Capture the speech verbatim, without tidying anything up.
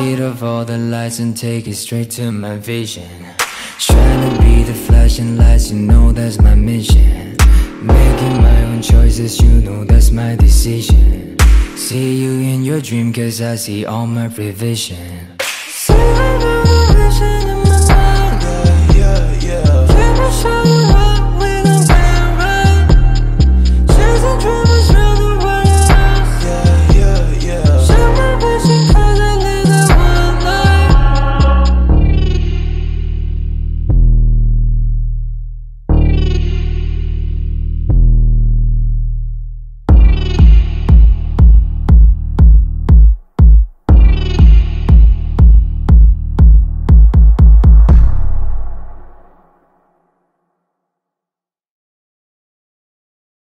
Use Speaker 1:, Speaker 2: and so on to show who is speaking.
Speaker 1: Shade of all the lights and take it straight to my vision. Trying to be the flashing lights, you know that's my mission. Making my own choices, you know that's my decision. See you in your dream, cause I see all my prevision.